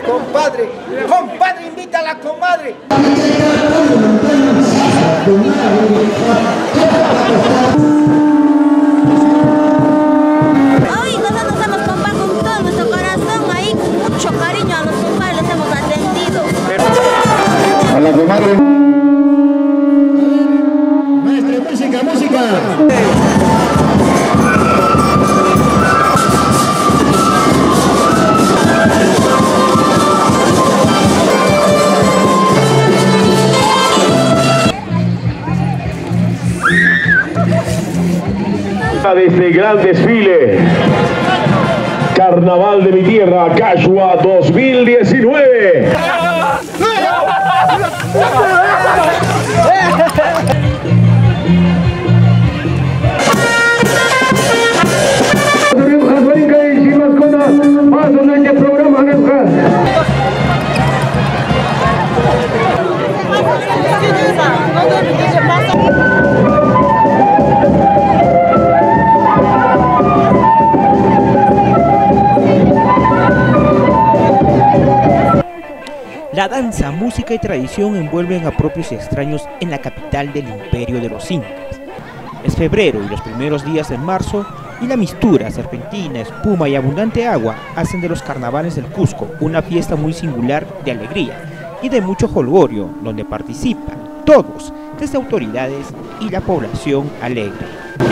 compadre. Compadre, invita a la comadre. Hoy nosotros hemos compadre con todo nuestro corazón, ahí con mucho cariño a los compadres los hemos atendido. A la comadre. Maestre, música, música. De este gran desfile, Carnaval de mi tierra, Cachua 2019. La danza, música y tradición envuelven a propios y extraños en la capital del imperio de los incas. Es febrero y los primeros días de marzo y la mistura, serpentina, espuma y abundante agua hacen de los carnavales del Cusco una fiesta muy singular de alegría y de mucho jolgorio, donde participan todos, desde autoridades y la población alegre.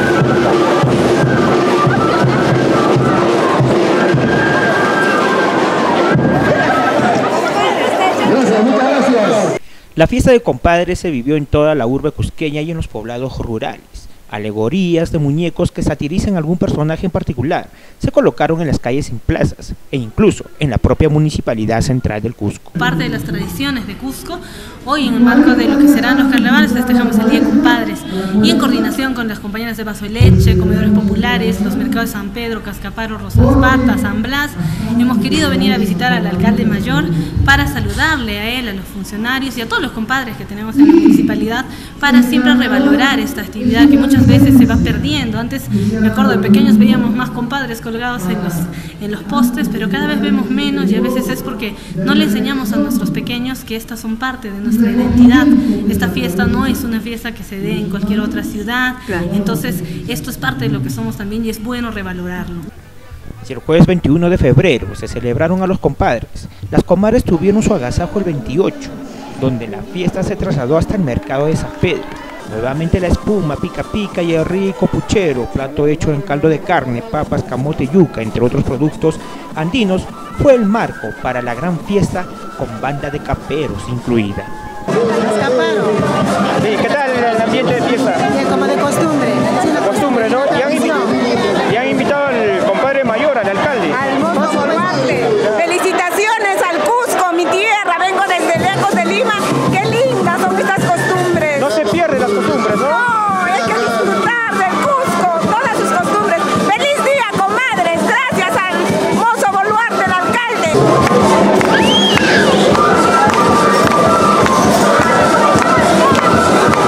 La fiesta de compadres se vivió en toda la urbe cusqueña y en los poblados rurales. Alegorías de muñecos que satirizan a algún personaje en particular se colocaron en las calles y plazas e incluso en la propia municipalidad central del Cusco. Parte de las tradiciones de Cusco, hoy en el marco de lo que serán los carnavales festejamos el Día de Compadres y en coordinación con las compañeras de Vaso de Leche, comedores populares, los mercados de San Pedro, Cascaparo, Rosas Patas, San Blas, hemos querido venir a visitar al alcalde mayor para saludarle a él, a los funcionarios y a todos los compadres que tenemos en la municipalidad para siempre revalorar esta actividad que muchas veces se va perdiendo. Antes, me acuerdo de pequeños veíamos más compadres colgados en los postes, pero cada vez vemos menos y a veces es porque no le enseñamos a nuestros pequeños que estas son parte de nuestra identidad. Esta fiesta no es una fiesta que se dé en cualquier otra ciudad, entonces esto es parte de lo que somos también y es bueno revalorarlo. Si el jueves 21 de febrero se celebraron a los compadres, las comadres tuvieron su agasajo el 28, donde la fiesta se trasladó hasta el mercado de San Pedro. Nuevamente la espuma, pica pica y el rico puchero, plato hecho en caldo de carne, papas, camote, yuca, entre otros productos andinos, fue el marco para la gran fiesta con banda de caperos incluida. Sí, ¿qué tal el ambiente de fiesta? Como de costumbre. Sí, la costumbre, ¿no? Y han invitado al compadre mayor, al alcalde. Al mozo Boluarte. Felicitaciones al Cusco, mi tierra. Vengo desde lejos de Lima. Qué lindas son estas costumbres. No se pierden las costumbres, ¿no? No, hay que disfrutar del Cusco, todas sus costumbres. ¡Feliz día, comadres! Gracias al mozo Boluarte, el alcalde.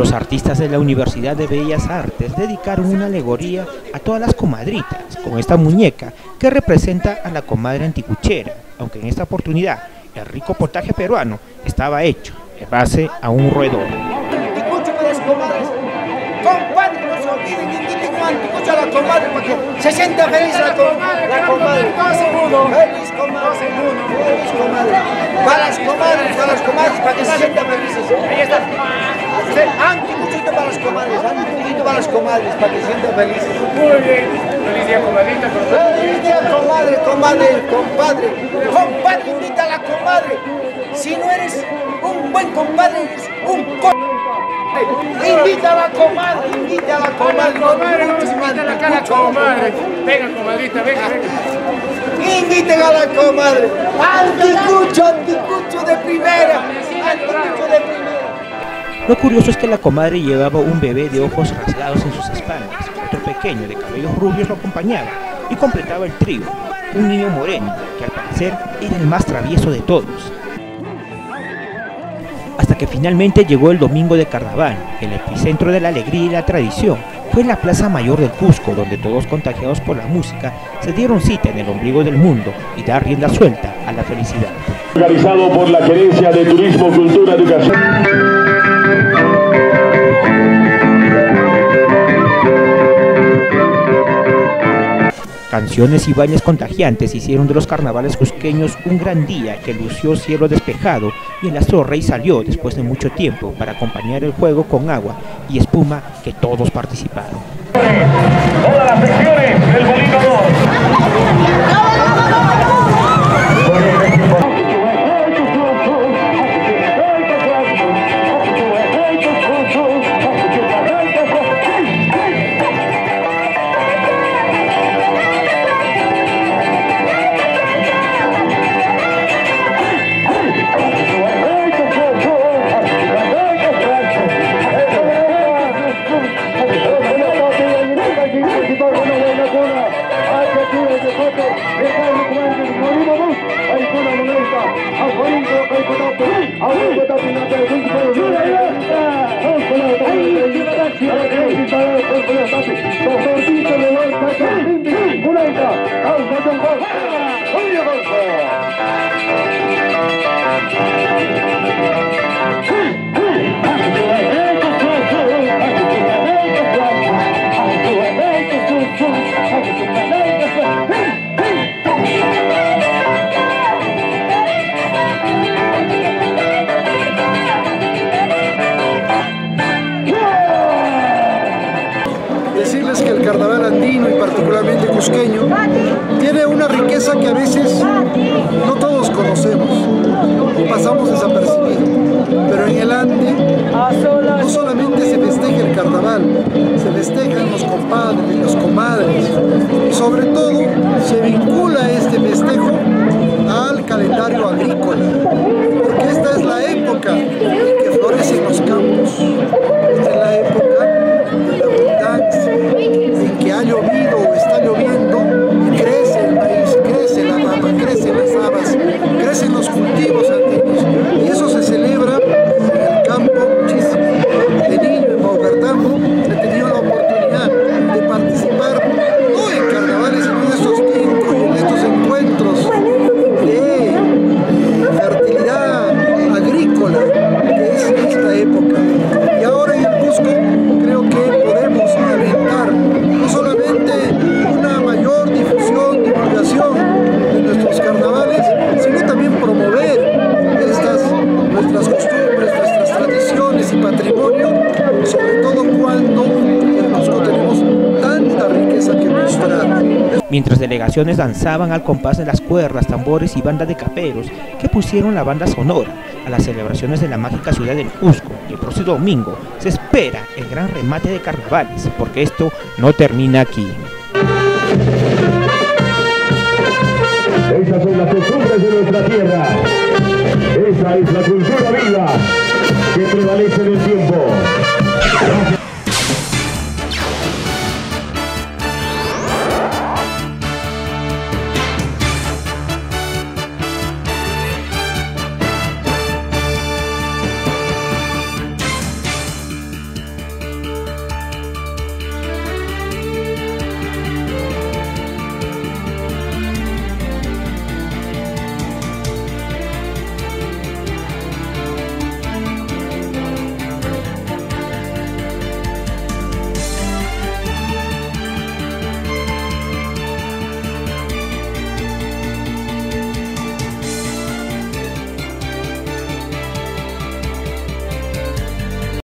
Los artistas de la Universidad de Bellas Artes dedicaron una alegoría a todas las comadritas con esta muñeca que representa a la comadre anticuchera, aunque en esta oportunidad el rico potaje peruano estaba hecho en base a un roedor. Anticucho para las comadres. Compadre, no se olviden, inviten un anticucho a la comadre para que se sienta feliz la comadre. Feliz comadre. Feliz comadre. Para las comadres, para que se sientan felices. Ahí está. Anticuchito para las comadres, anticuchito para las comadres, para que se sientan felices. Muy bien. Feliz día, comadrita. Feliz día, compadre. Compadre, invita a la comadre. Si no eres un buen compadre, eres un Invita a la comadre, invita a la comadre. Venga, comadrita, venga. Inviten a la comadre. Anticucho de primera. Anticucho de primera. Lo curioso es que la comadre llevaba un bebé de ojos rasgados en sus espaldas, otro pequeño de cabellos rubios lo acompañaba y completaba el trío, un niño moreno que al parecer era el más travieso de todos. Hasta que finalmente llegó el domingo de carnaval, el epicentro de la alegría y la tradición fue en la Plaza Mayor del Cusco, donde todos contagiados por la música se dieron cita en el ombligo del mundo y dar rienda suelta a la felicidad. Organizado por la Gerencia de Turismo, Cultura, Educación. Canciones y bailes contagiantes hicieron de los carnavales cusqueños un gran día que lució cielo despejado y el astro rey salió después de mucho tiempo para acompañar el juego con agua y espuma que todos participaron. Todas las secciones del Molino 2. Decirles que el carnaval andino y particularmente cusqueño tiene una riqueza que a veces no todos conocemos y pasamos desapercibidos, pero en el Ande no solamente se festeja el carnaval, se festejan los compadres, las comadres y sobre todo se vincula este festejo al calendario agrícola, porque esta es la época en que florecen los campos, esta es la época de la abundancia, en que ha llovido o está lloviendo y crece el maíz, crece la papa, crecen las habas, crecen los cultivos andinos y eso se celebra en el campo muchísimo. De niño en Baucartambo he tenido la oportunidad de participar no en carnavales sino en estos tiempos y en estos encuentros de fertilidad agrícola que es esta época. Y ahora en el Cusco creo que podemos alentar no solamente una mayor difusión, divulgación de nuestros carnavales, sino también promover nuestras costumbres, nuestras tradiciones y patrimonio, sobre todo cuando en el Cusco tenemos tanta riqueza que mostrar. Mientras delegaciones danzaban al compás de las cuerdas, tambores y bandas de caperos que pusieron la banda sonora a las celebraciones de la mágica ciudad del Cusco, y el próximo domingo se espera el gran remate de carnavales, porque esto no termina aquí. Esas son las costumbres de nuestra tierra. Esa es la cultura.